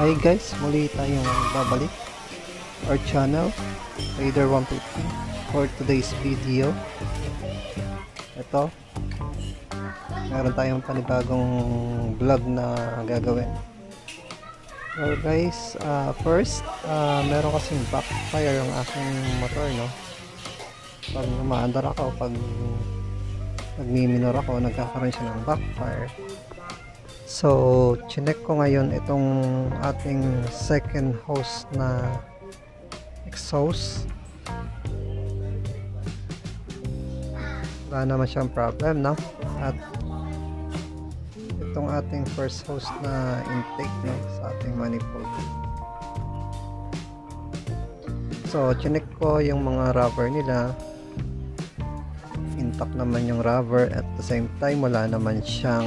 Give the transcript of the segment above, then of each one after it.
Hi guys, muli tayong babalik our channel Raider 150 for today's video. Ito, meron tayong panibagong vlog na gagawin. So guys, first, meron kasing backfire yung aking motor, no? Pag umaandar ako, pag nagmiminor ako, nagkakaroon siya ng backfire. So, chinek ko ngayon itong ating second hose na exhaust. Wala naman siyang problem, no? At itong ating first hose na intake, no, sa ating manifold. So, chinek ko yung mga rubber nila. Intact naman yung rubber. At the same time, wala naman siyang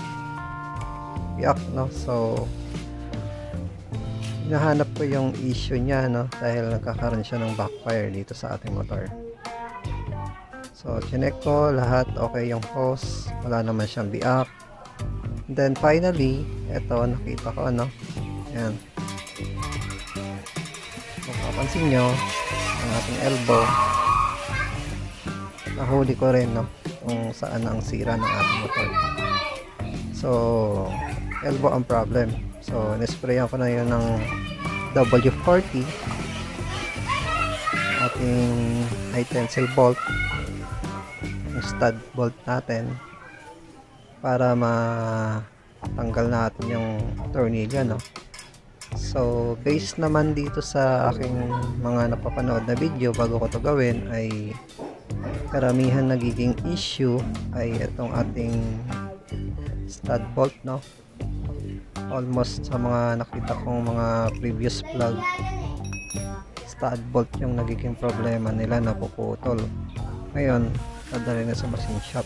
no? So hinahanap ko yung issue niya, no? Dahil nagkakaroon siya ng backfire dito sa ating motor. So chinek ko lahat, okay yung hose, wala naman siyang biak. And then finally, eto nakita ko, no? Ayan, kung mapapansin nyo ang ating elbow, nahuli ko rin, no, kung saan ang sira ng ating motor. So elbow ang problem. So nisprayan ko na yun ng W40, ating high tensile bolt, yung stud bolt natin, para matanggal natin yung tornilyo, no? So based naman dito sa aking mga napapanood na video bago ko to gawin, ay karamihan nagiging issue ay itong ating stud bolt, no? Almost sa mga nakita kong mga previous vlog, stud bolt yung nagiging problema nila, napuputol. Ngayon, dadali na sa machine shop.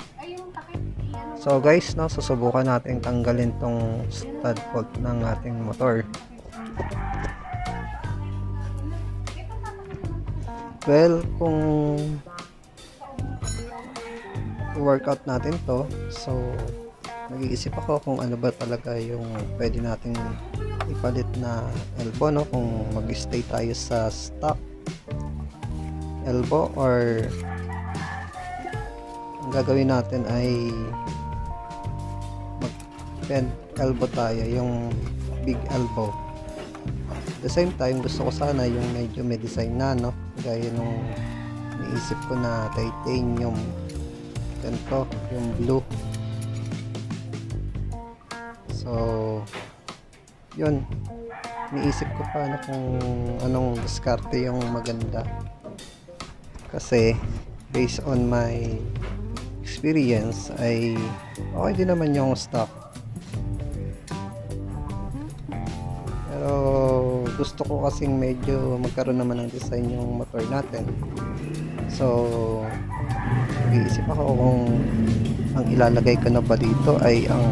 So guys, no, susubukan natin tanggalin tong stud bolt ng ating motor. Well, kung i-workout natin to, so nag-iisip ako kung ano ba talaga yung pwede nating ipalit na elbow, no? Kung mag-stay tayo sa stock elbow, or ang gagawin natin ay mag-bend elbow tayo, yung big elbow. At the same time, gusto ko sana yung medyo may design na, no? Gaya nung naisip ko na titanium, ganito, yung blue. So yun, niisip ko pa na kung anong diskarte yung maganda, kasi based on my experience ay okay din naman yung stock, pero gusto ko kasing medyo magkaroon naman ng design yung motor natin. So nag-iisip ako kung ang ilalagay ko na ba dito ay ang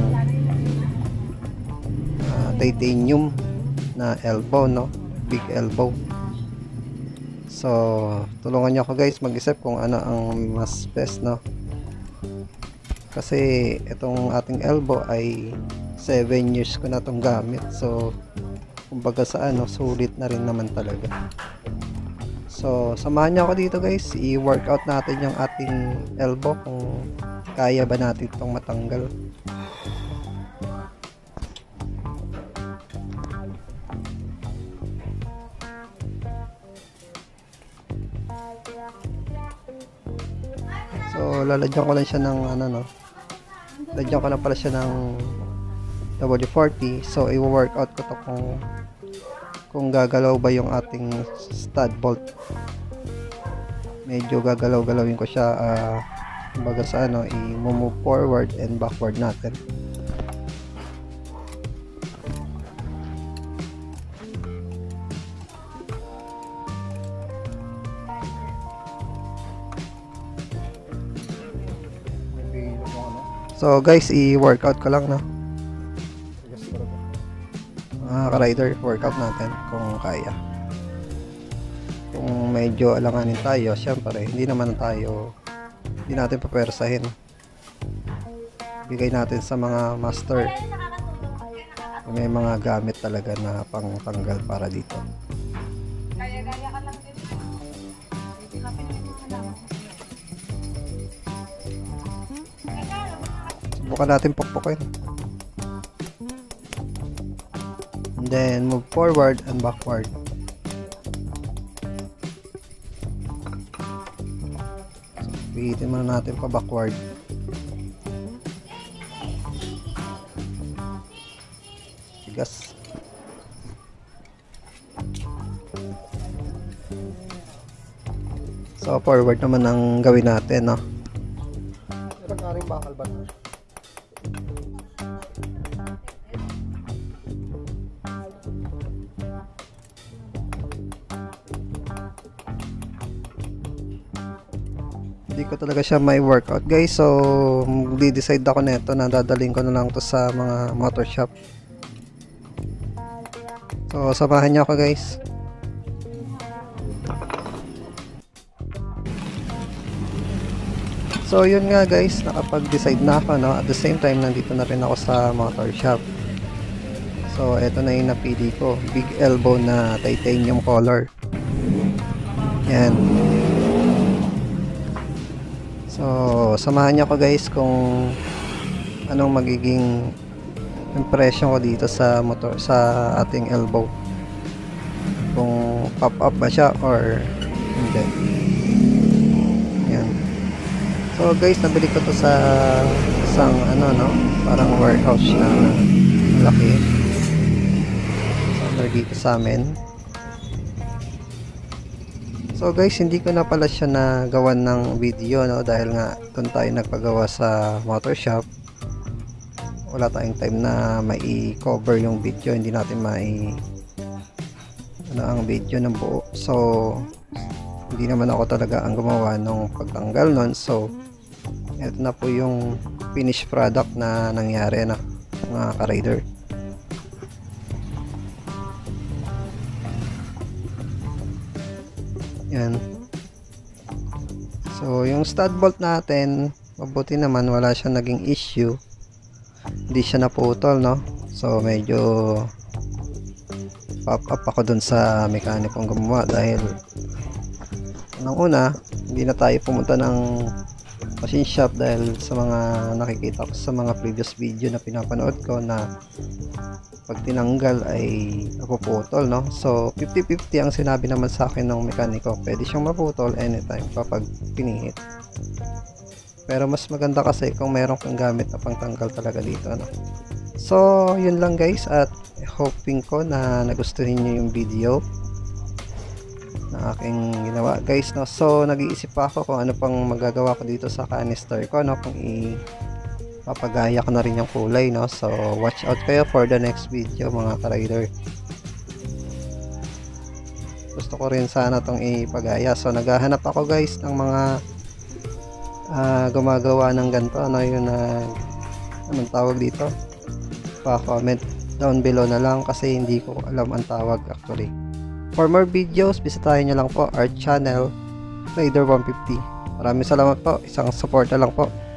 titanium na elbow, no? Big elbow. So tulungan niyo ako guys mag-isip kung ano ang mas best, no? Kasi itong ating elbow ay 7 years ko na itong gamit. So kumbaga sa ano, sulit na rin naman talaga. So samahan niyo ako dito guys, i-workout natin yung ating elbow kung kaya ba natin itong matanggal. So lalagyan ko lang siya ng ano, no, lalagyan ko lang pala siya ng W40. So i-workout ko to kung gagalaw ba yung ating stud bolt. Medyo gagalaw-galawin ko siya, kumbaga sa ano, i-move forward and backward natin. So guys, i-workout ko lang, no? Ka-rider, workout natin kung kaya. Kung medyo alanganin tayo, syempre hindi natin papersahin. Bigay natin sa mga master May mga gamit talaga na pangtanggal para dito. Gaya-gaya ka lang din. Hanapin mo yung halaman. Subukan natin pukpukin. And then move forward and backward. So, pihitin muna natin pa backward. Tigas. So forward naman ang gawin natin, no? Pero karing bakal ba? Hindi ko talaga siya may workout, guys. So di-decide ako nito na dadalhin ko na lang to sa mga motor shop. So samahan niyo ako, guys. So yun nga, guys, nakapag-decide na ako, no? At the same time, nandito na rin ako sa motor shop. So eto na yung napili ko, big elbow na titanium color. Yan. So samahan niyo ako, guys, kung anong magiging impression ko dito sa motor, sa ating elbow, kung pop up ba siya or hindi. Yan. So guys, nabili ko to sa isang ano, no, parang warehouse na malaki so, dito sa amin. So guys, hindi ko na pala siya nagawan ng video, no, dahil nga doon tayo nagpagawa sa motor shop. Wala tayong time na mai-cover yung video, hindi natin ano ang video ng buo. So hindi naman ako talaga ang gumawa ng pagtanggal nun. So ito na po yung finished product na nangyari na, mga ka-rider. Yan. So yung stud bolt natin, mabuti naman wala siyang naging issue, hindi siya naputol, no. So medyo pop up ako dun sa mekanikong gumawa dahil nang una hindi na tayo pumunta ng machine shop dahil sa mga nakikita ko sa mga previous video na pinapanood ko na pag tinanggal ay napuputol, no. So 50-50 ang sinabi naman sa akin ng mekaniko, pwede siyang maputol anytime kapag pinihit. Pero mas maganda kasi kung meron kang gamit na pangtanggal talaga dito, no. So yun lang, guys, at hoping ko na nagustuhan niyo yung video na aking ginawa, guys, no. So nag-iisip pa ako kung ano pang magagawa ko dito sa canister ko, no, kung papagaya ko na rin yung kulay, no. So watch out kayo for the next video, mga ka-rider. Gusto ko rin sana tong ipagaya. So naghahanap ako, guys, ng mga gumagawa ng ganito, ano yun, anong tawag dito, pa-comment down below na lang kasi hindi ko alam ang tawag actually. For more videos, bisitahin nyo lang po our channel, Rider150. Maraming salamat po, isang support na lang po.